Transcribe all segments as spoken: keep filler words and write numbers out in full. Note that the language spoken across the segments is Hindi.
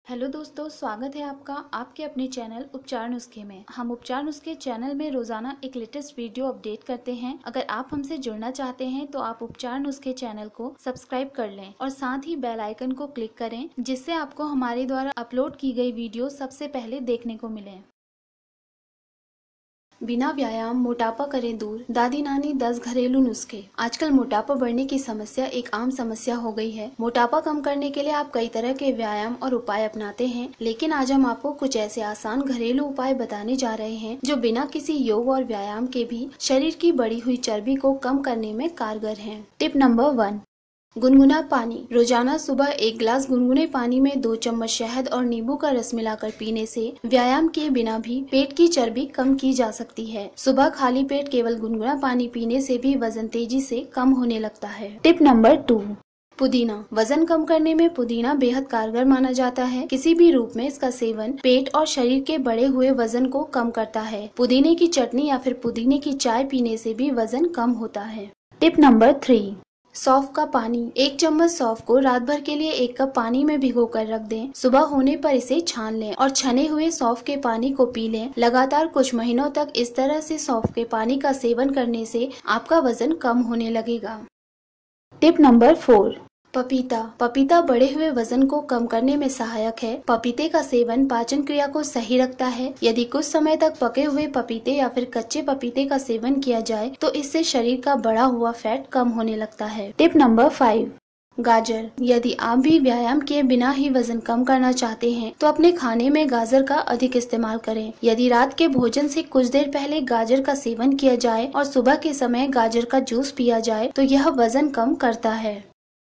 हेलो दोस्तों, स्वागत है आपका आपके अपने चैनल उपचार नुस्खे में। हम उपचार नुस्खे चैनल में रोजाना एक लेटेस्ट वीडियो अपडेट करते हैं। अगर आप हमसे जुड़ना चाहते हैं तो आप उपचार नुस्खे चैनल को सब्सक्राइब कर लें और साथ ही बेल आइकन को क्लिक करें, जिससे आपको हमारे द्वारा अपलोड की गई वीडियो सबसे पहले देखने को मिले। बिना व्यायाम मोटापा करें दूर, दादी नानी दस घरेलू नुस्खे। आजकल मोटापा बढ़ने की समस्या एक आम समस्या हो गई है। मोटापा कम करने के लिए आप कई तरह के व्यायाम और उपाय अपनाते हैं, लेकिन आज हम आपको कुछ ऐसे आसान घरेलू उपाय बताने जा रहे हैं जो बिना किसी योग और व्यायाम के भी शरीर की बढ़ी हुई चर्बी को कम करने में कारगर हैं। टिप नंबर वन, गुनगुना पानी। रोजाना सुबह एक गिलास गुनगुने पानी में दो चम्मच शहद और नींबू का रस मिलाकर पीने से व्यायाम किए बिना भी पेट की चर्बी कम की जा सकती है। सुबह खाली पेट केवल गुनगुना पानी पीने से भी वजन तेजी से कम होने लगता है। टिप नंबर टू, पुदीना। वजन कम करने में पुदीना बेहद कारगर माना जाता है। किसी भी रूप में इसका सेवन पेट और शरीर के बढ़े हुए वजन को कम करता है। पुदीने की चटनी या फिर पुदीने की चाय पीने से भी वजन कम होता है। टिप नंबर थ्री, सौंफ का पानी। एक चम्मच सौंफ को रात भर के लिए एक कप पानी में भिगो कर रख दें। सुबह होने पर इसे छान लें और छने हुए सौंफ के पानी को पी लें। लगातार कुछ महीनों तक इस तरह से सौंफ के पानी का सेवन करने से आपका वजन कम होने लगेगा। टिप नंबर फोर, पपीता। पपीता बढ़े हुए वजन को कम करने में सहायक है। पपीते का सेवन पाचन क्रिया को सही रखता है। यदि कुछ समय तक पके हुए पपीते या फिर कच्चे पपीते का सेवन किया जाए तो इससे शरीर का बढ़ा हुआ फैट कम होने लगता है। टिप नंबर फाइव, गाजर। यदि आप भी व्यायाम किए बिना ही वजन कम करना चाहते हैं तो अपने खाने में गाजर का अधिक इस्तेमाल करें। यदि रात के भोजन से कुछ देर पहले गाजर का सेवन किया जाए और सुबह के समय गाजर का जूस पिया जाए तो यह वजन कम करता है।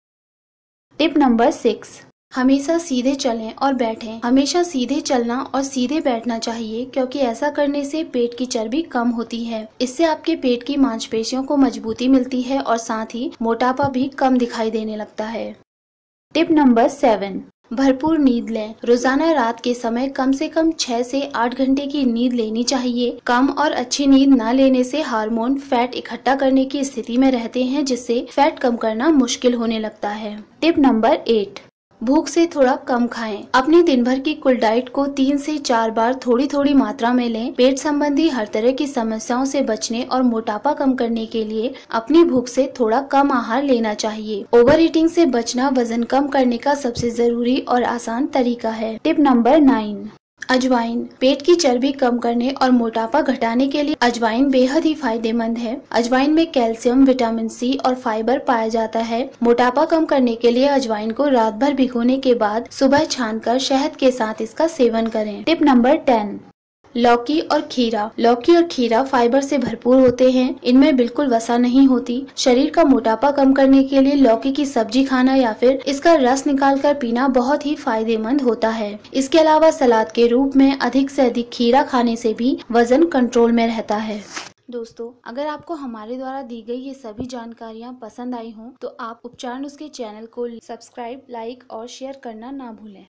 टिप नंबर सिक्स, हमेशा सीधे चलें और बैठें। हमेशा सीधे चलना और सीधे बैठना चाहिए, क्योंकि ऐसा करने से पेट की चर्बी कम होती है। इससे आपके पेट की मांसपेशियों को मजबूती मिलती है और साथ ही मोटापा भी कम दिखाई देने लगता है। टिप नंबर सेवन, भरपूर नींद लें। रोजाना रात के समय कम से कम छह से आठ घंटे की नींद लेनी चाहिए। कम और अच्छी नींद न लेने से हार्मोन फैट इकट्ठा करने की स्थिति में रहते हैं, जिससे फैट कम करना मुश्किल होने लगता है। टिप नंबर एट, भूख से थोड़ा कम खाएं। अपनी दिन भर की कुल डाइट को तीन से चार बार थोड़ी थोड़ी मात्रा में लें। पेट संबंधी हर तरह की समस्याओं से बचने और मोटापा कम करने के लिए अपनी भूख से थोड़ा कम आहार लेना चाहिए। ओवर ईटिंग से बचना वजन कम करने का सबसे जरूरी और आसान तरीका है। टिप नंबर नाइन, अजवाइन। पेट की चर्बी कम करने और मोटापा घटाने के लिए अजवाइन बेहद ही फायदेमंद है। अजवाइन में कैल्शियम, विटामिन सी और फाइबर पाया जाता है। मोटापा कम करने के लिए अजवाइन को रात भर भिगोने के बाद सुबह छानकर शहद के साथ इसका सेवन करें। टिप नंबर टेन, लौकी और खीरा। लौकी और खीरा फाइबर से भरपूर होते हैं। इनमें बिल्कुल वसा नहीं होती। शरीर का मोटापा कम करने के लिए लौकी की सब्जी खाना या फिर इसका रस निकालकर पीना बहुत ही फायदेमंद होता है। इसके अलावा सलाद के रूप में अधिक से अधिक खीरा खाने से भी वजन कंट्रोल में रहता है। दोस्तों, अगर आपको हमारे द्वारा दी गई ये सभी जानकारियाँ पसंद आई हों तो आप उपचार नुस्खे चैनल को सब्सक्राइब, लाइक और शेयर करना ना भूलें।